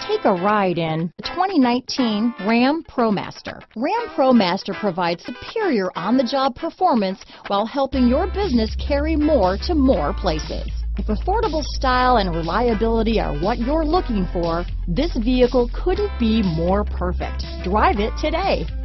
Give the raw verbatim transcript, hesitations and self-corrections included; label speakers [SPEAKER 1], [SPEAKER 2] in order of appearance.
[SPEAKER 1] Take a ride in the twenty nineteen Ram Promaster. Ram Promaster provides superior on-the-job performance while helping your business carry more to more places. If affordable style and reliability are what you're looking for, this vehicle couldn't be more perfect. Drive it today.